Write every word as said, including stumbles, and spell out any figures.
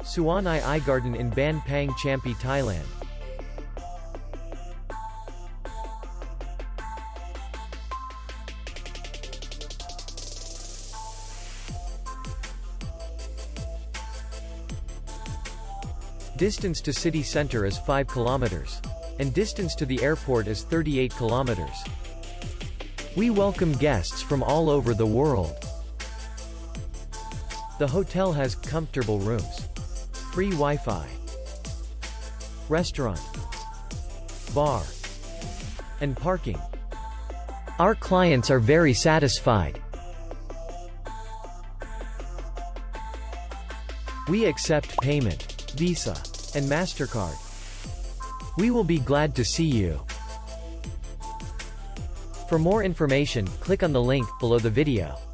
Suan I igarden in Ban Pang Champi, Thailand. Distance to city center is five kilometers. And distance to the airport is thirty-eight kilometers. We welcome guests from all over the world. The hotel has comfortable rooms, free Wi-Fi, restaurant, bar, and parking. Our clients are very satisfied. We accept payment, Visa, and MasterCard. We will be glad to see you. For more information, click on the link below the video.